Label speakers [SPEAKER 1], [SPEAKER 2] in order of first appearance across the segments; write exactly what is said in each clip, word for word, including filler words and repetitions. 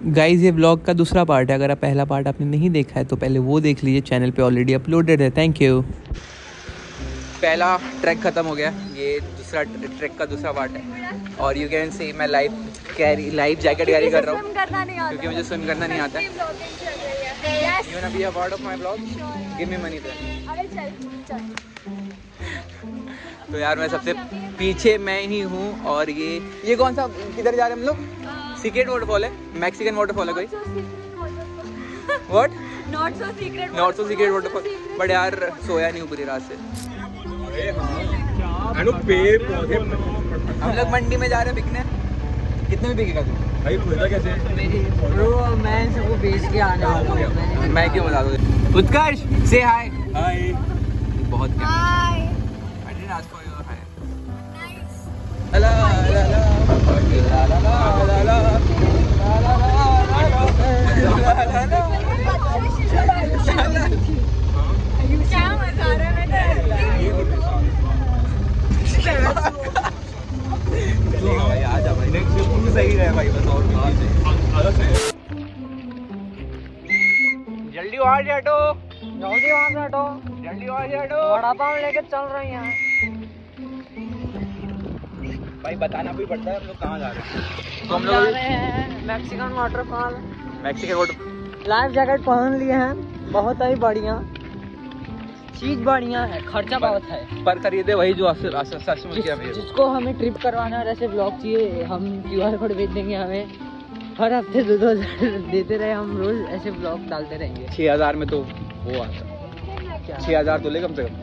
[SPEAKER 1] Guys ये blog का दूसरा पार्ट है, अगर आप पहला पार्ट आपने नहीं देखा है तो पहले वो देख लीजिए, चैनल पे ऑलरेडी अपलोडेड है। Thank you. पहला ट्रैक ख़त्म हो गया, ये दूसरा ट्रैक का दूसरा पार्ट है और यू कैन सी मैं life carry life jacket carry कर रहा हूँ क्योंकि मुझे स्विम करना नहीं आता है। You wanna be a part of my blog, give me money then. तो यार मैं सबसे पीछे मैं ही हूँ और ये ये कौन सा किधर जा रहे हैं हम लोग? सीक्रेट वाटरफॉल है, मैक्सिकन वाटरफॉल है कोई? What?
[SPEAKER 2] Not so secret
[SPEAKER 1] not so secret waterfall. But यार सोया नहीं पूरी रात से। हम लोग मंडी में जा रहे हैं बिकने। कितने में बिकेगा तू?
[SPEAKER 3] भाई खुदा कैसे?
[SPEAKER 2] ब्रो मैं सबको बेच के आने वाला हूं।
[SPEAKER 1] मैं क्यों बता दूं? उत्कर्ष से हाय।
[SPEAKER 3] हाय।
[SPEAKER 1] बहुत क्या?
[SPEAKER 2] Hi.
[SPEAKER 1] I didn't ask for your hi. Nice. ला ला ला ला ला ला ला ला
[SPEAKER 2] क्या मजा आ रहा है
[SPEAKER 1] भाई आ जा भाई, नेक्स्ट सही रहे भाई, बस और जल्दी आ जा हटो,
[SPEAKER 2] जल्दी वहां से हटो,
[SPEAKER 1] जल्दी आ जा हटो।
[SPEAKER 2] वड़ा पाव लेके चल रहे हैं
[SPEAKER 1] भाई, बताना भी पड़ता है हम लोग कहाँ जा रहे हैं। तो
[SPEAKER 2] हम जा रहे हैं Mexican waterfall.
[SPEAKER 1] Mexican water
[SPEAKER 2] life jacket पहन लिए हैं, बहुत ही बढ़िया चीज, बढ़िया है, खर्चा बहुत है
[SPEAKER 1] पर खरीदे वही जो सच में किया।
[SPEAKER 2] जिसको हमें ट्रिप करवाना है, ऐसे ब्लॉग चाहिए, हम क्यूआर कोड भेज देंगे, हमें हर हफ्ते दो दो हजार देते रहे, हम रोज ऐसे ब्लॉग डालते रहेंगे।
[SPEAKER 1] छह हजार में तो वो आता, छह हजार तो ले कम से कम।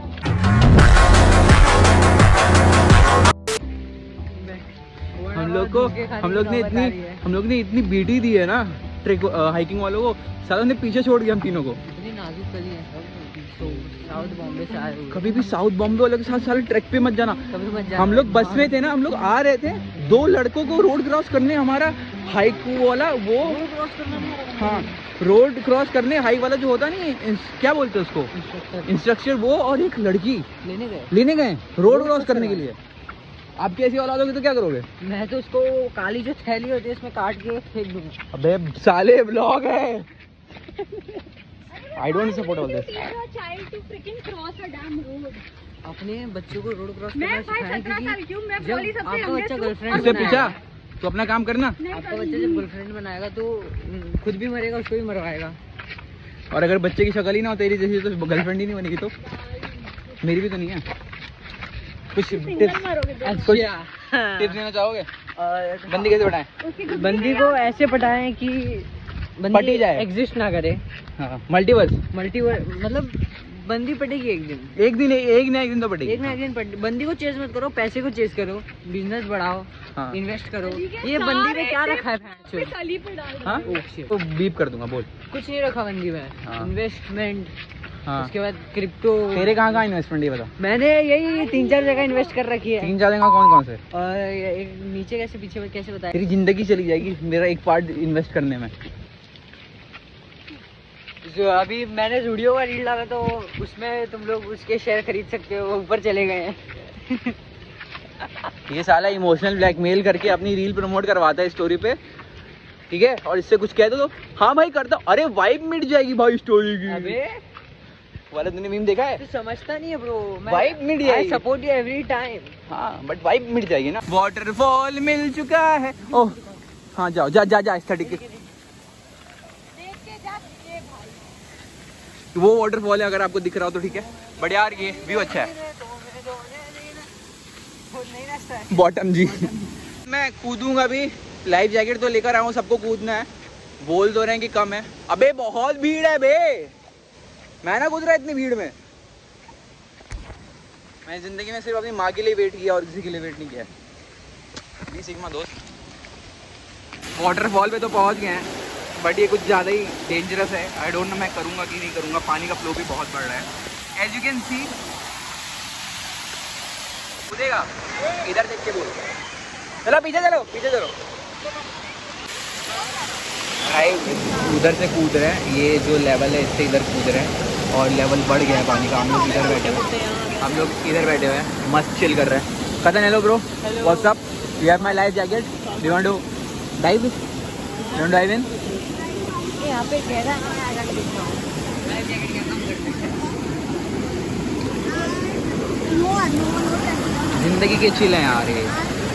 [SPEAKER 1] हम लोग को हम लोग ने इतनी हम लोग ने इतनी बीटी दी है ना ट्रेक हाइकिंग वालों को, सालों ने पीछे छोड़ दिया हम तीनों को।
[SPEAKER 2] इतनी नाजुक कली है सब, तो साउथ बॉम्बे से आए हुए।
[SPEAKER 1] कभी भी साउथ बॉम्बे वालों के साथ सारे ट्रैक पे मत जाना।
[SPEAKER 2] कभी मत जाना।
[SPEAKER 1] हम लोग बस में थे ना, हम लोग आ रहे थे, दो लड़कों को रोड क्रॉस करने, हमारा हाइक वाला वो
[SPEAKER 2] क्रॉस करना नहीं है।
[SPEAKER 1] हाँ, रोड क्रॉस करने हाइक वाला जो होता नहीं, क्या बोलते हैं उसको, इंस्ट्रक्टर, वो और एक लड़की
[SPEAKER 2] लेने गए
[SPEAKER 1] लेने गए रोड क्रॉस करने के लिए। आप कैसी औलाद होगी तो क्या करोगे?
[SPEAKER 2] मैं तो उसको काली जो थैली होती है इसमें काट के फेंक दूंगा।
[SPEAKER 1] अबे साले ब्लॉग है। I don't support all this.
[SPEAKER 2] अपने बच्चों को रोड क्रॉस करना सिखाएं, क्योंकि जब आपका बच्चा गर्लफ्रेंड
[SPEAKER 1] उससे पूछा तो अपना काम करना।
[SPEAKER 2] आपका बच्चा जब गर्लफ्रेंड बनाएगा तो खुद भी मरेगा, उसको भी मरवाएगा।
[SPEAKER 1] और अगर बच्चे की शक्ल ही ना हो तेरी जैसी तो गर्लफ्रेंड ही नहीं बनेगी। तो मेरी भी तो नहीं है। कुछ टिप्स कुछ टिप्स देना चाहोगे? बंदी कैसे पटाएं?
[SPEAKER 2] बंदी को ऐसे पटाएं कि
[SPEAKER 1] पटी जाए,
[SPEAKER 2] एग्जिस्ट ना करे।
[SPEAKER 1] हाँ, मल्टीवर्स
[SPEAKER 2] मल्टीवर्स मतलब बंदी पटेगी एक दिन,
[SPEAKER 1] एक दिन एक ना एक दिन तो पटेगी।
[SPEAKER 2] एक ना एक दिन पटे। बंदी को चेज मत करो, पैसे को चेज करो, बिजनेस बढ़ाओ,
[SPEAKER 1] हाँ। इन्वेस्ट
[SPEAKER 2] करो। ये बंदी में क्या रखा है?
[SPEAKER 1] हाँ? तो बीप कर दूंगा, बोल।
[SPEAKER 2] कुछ नहीं रखा बंदी में।
[SPEAKER 1] हाँ।
[SPEAKER 2] इन्वेस्टमेंट,
[SPEAKER 1] हाँ।
[SPEAKER 2] उसके बाद क्रिप्टो।
[SPEAKER 1] तेरे कहाँ कहाँ इन्वेस्टमेंट ये बता?
[SPEAKER 2] मैंने यही तीन चार जगह इन्वेस्ट कर रखी है।
[SPEAKER 1] तीन चार जगह कौन कौन से?
[SPEAKER 2] और एक नीचे कैसे पीछे कैसे बताया?
[SPEAKER 1] तेरी जिंदगी चली जाएगी मेरा एक पार्ट इन्वेस्ट करने में।
[SPEAKER 2] जो अभी मैंने वीडियो का रील डाला तो उसमें तुम लोग उसके शेयर खरीद सकते हो, ऊपर चले गए हैं।
[SPEAKER 1] ये साला इमोशनल ब्लैकमेल करके अपनी रील प्रमोट करवाता है स्टोरी पे, ठीक है? और इससे कुछ कह दो तो हाँ भाई करता हूँ। अरे वाइब मिट जाएगी भाई स्टोरी की।
[SPEAKER 2] अबे
[SPEAKER 1] वाला तूने मीम देखा है?
[SPEAKER 2] तू समझता नहीं है ब्रो,
[SPEAKER 1] वाइब मिट जाएगी।
[SPEAKER 2] I support you every time.
[SPEAKER 1] हाँ बट वाइब मिट जाएगी ना। वाटरफॉल मिल चुका है। ओह हाँ, जाओ जा जा जा एस्थेटिक। वो वाटरफॉल है, अगर आपको दिख रहा हो तो ठीक है, बट यार ये व्यू अच्छा है। बॉटम जी। मैं कूदूंगा भी, लाइफ जैकेट तो लेकर आया हूँ, सबको कूदना है। बोल तो रहे हैं कि कम है, अबे बहुत भीड़ है बे, मैं ना कूद रहा इतनी भीड़ में। मैं जिंदगी में सिर्फ अपनी माँ के लिए वेट किया और किसी के लिए वेट नहीं किया। ये सिग्मा दोस्त। वाटरफॉल पे तो पहुँच गए हैं, बट ये कुछ ज़्यादा ही डेंजरस है। आई डोंट नो मैं करूँगा कि नहीं करूँगा। पानी का फ्लो भी बहुत बढ़ रहा है, एज यू कैन सी। कूदेगा इधर देख के बोल, चलो पीछे चलो पीछे चलो। भाई उधर से कूद रहे हैं, ये जो लेवल है इससे इधर कूद रहे हैं और लेवल बढ़ गया है पानी का। हम लोग इधर बैठे हुए हैं, हम लोग इधर बैठे हुए हैं, मस्त चिल कर रहे हैं। कदन hello bro, what's up, you have my life jacket, do you want to dive? Don't dive in.
[SPEAKER 2] यहाँ पे कह रहा है आगे देखता हूँ लाइफ जैकेट का काम करते हैं।
[SPEAKER 1] जिंदगी के चिल हैं यार ये।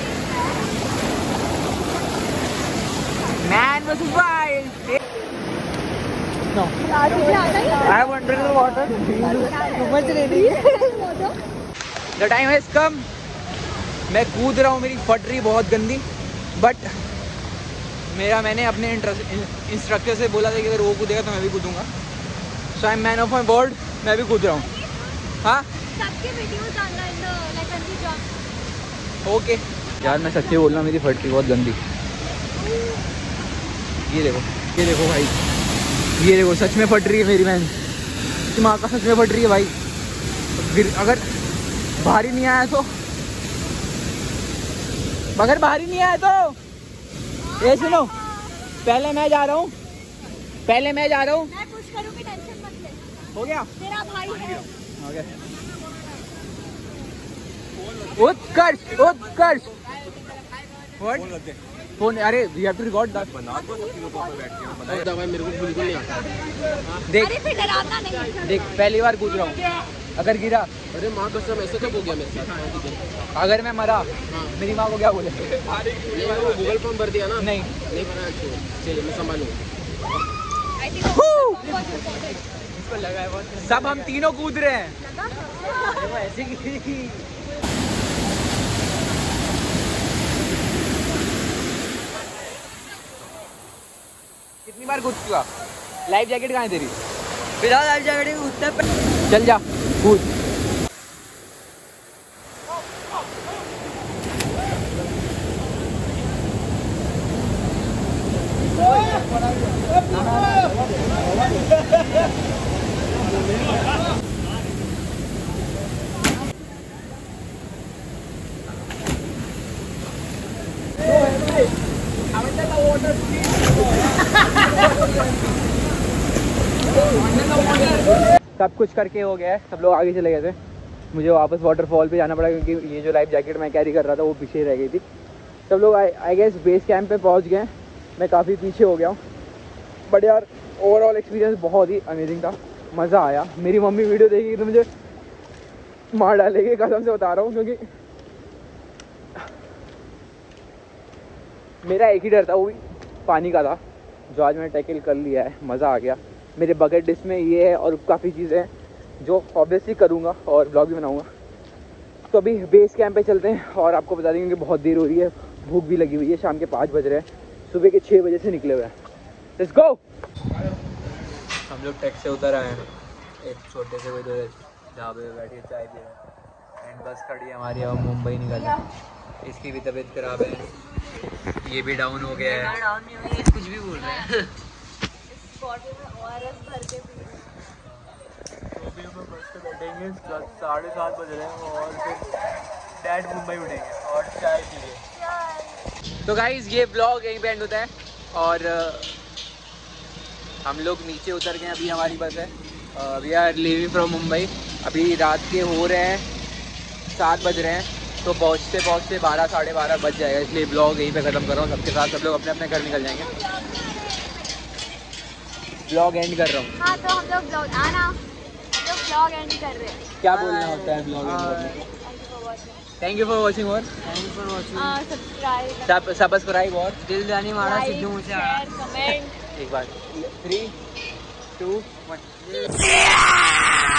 [SPEAKER 1] Man versus Wild. No. I want to drink the water.
[SPEAKER 2] Too much raining.
[SPEAKER 1] The time has come. मैं कूद रहा हूँ, मेरी फट रही बहुत गंदी, बट मेरा मैंने अपने इंस्ट्रक्टर से बोला था कि अगर वो कूदेगा तो मैं भी कूदूंगा। So I am man of my world, मैं भी कूद रहा हूँ। हाँ
[SPEAKER 3] सबके वीडियोस डालना in the like bungee jump.
[SPEAKER 1] Okay यार, मैं सच्ची बोल रहा हूँ, मेरी फट रही बहुत गंदी। ये देखो, ये देखो भाई, ये देखो सच में फट रही है मेरी मैन, दिमाग का सच में फट रही है भाई। फिर अगर भारी नहीं आया तो, अगर भारी नहीं आया तो ये सुनो, पहले मैं जा रहा हूँ, पहले मैं जा रहा हूँ।
[SPEAKER 3] मैं पुश करूंगी, टेंशन मत ले।
[SPEAKER 1] हो गया,
[SPEAKER 3] तेरा भाई है।
[SPEAKER 1] हो गया। उत्कर्ष, उत्कर्ष। What? फोन, अरे we have to record that. बना दो, सब लोगों पे बैठ के बना दो। मेरे को बिल्कुल नहीं आता। देख,
[SPEAKER 3] अरे फिर डराना नहीं।
[SPEAKER 1] देख पहली बार कूद रहा हूँ, अगर गिरा,
[SPEAKER 4] अरे माँ कसम ऐसा कब हो गया मेरे साथ?
[SPEAKER 1] अगर मैं मरा, मेरी माँ को क्या बोले?
[SPEAKER 4] वो गूगल फॉर्म भर दिया ना?
[SPEAKER 1] नहीं
[SPEAKER 4] नहीं भरा। चलिए मैं संभालूंगा।
[SPEAKER 1] सब हम तीनों कूद रहे हैं। ऐसे की कितनी बार कूद चुका? लाइफ जैकेट कहाँ है तेरी?
[SPEAKER 2] बिना लाइफ जैकेट कूदते पे
[SPEAKER 1] चल जा कूद। सब कुछ करके हो गया है, सब लोग आगे चले गए थे, मुझे वापस वाटरफॉल पे जाना पड़ा क्योंकि ये जो लाइफ जैकेट मैं कैरी कर रहा था वो पीछे रह गई थी। सब लोग आई गेस बेस कैंप पे पहुंच गए, मैं काफ़ी पीछे हो गया हूँ, बट यार ओवरऑल एक्सपीरियंस बहुत ही अमेजिंग था, मज़ा आया। मेरी मम्मी वीडियो देखेगी तो मुझे मार डालेगी, कसम से बता रहा हूँ, क्योंकि मेरा एक ही डर था, वो भी पानी का था, जो आज मैंने टैकल कर लिया है, मज़ा आ गया। मेरे बकेट लिस्ट में ये है और काफ़ी चीज़ें हैं जो ऑब्वियसली करूँगा और ब्लॉग भी बनाऊँगा। तो अभी बेस कैंप पे चलते हैं और आपको बता देंगे कि बहुत देर हो रही है, भूख भी लगी हुई है, शाम के पाँच बज रहे हैं, सुबह के छः बजे से निकले हुए हैं। Let's go. हम लोग टैक्सी से उतर आए हैं, एक छोटे से कोई ढाबे पे बैठे चाय पी रहे हैं, एंड बस खड़ी है हमारी, अब मुंबई निकल है। इसकी भी तबीयत खराब है, ये भी डाउन हो गया है,
[SPEAKER 2] डाउन नहीं हुई, कुछ भी बोल रहे हैं।
[SPEAKER 3] बॉटल में ओआरएस भर के पी।
[SPEAKER 1] बैठेंगे, साढ़े सात बज रहे हैं और फिर डैड मुंबई उठेंगे और चाय पीएंगे। तो गाइज ये ब्लॉग यहीं पे एंड होता है और हम लोग नीचे उतर गए, अभी हमारी बस है, we are living from Mumbai. अभी रात के हो रहे हैं सात बज रहे हैं, तो पहुँचते पहुँचते बारह साढ़े बारह बज जाएगा, इसलिए ब्लॉग यहीं पे ख़त्म कर रहा हूँ सबके साथ। सब लोग अपने अपने घर निकल जाएंगे, ब्लॉग एंड कर रहा हूँ।
[SPEAKER 3] हाँ तो हम लोग ब्लॉग आना, हम लोग ब्लॉग एंड कर रहे हैं।
[SPEAKER 1] क्या बोलना होता है blog end? Thank you for watching और
[SPEAKER 2] thank you for watching.
[SPEAKER 3] Subscribe
[SPEAKER 1] subscribe और
[SPEAKER 2] दिल जानी मारा सिद्धू मुझे
[SPEAKER 3] शेयर कमेंट।
[SPEAKER 1] एक बार थ्री टू वन।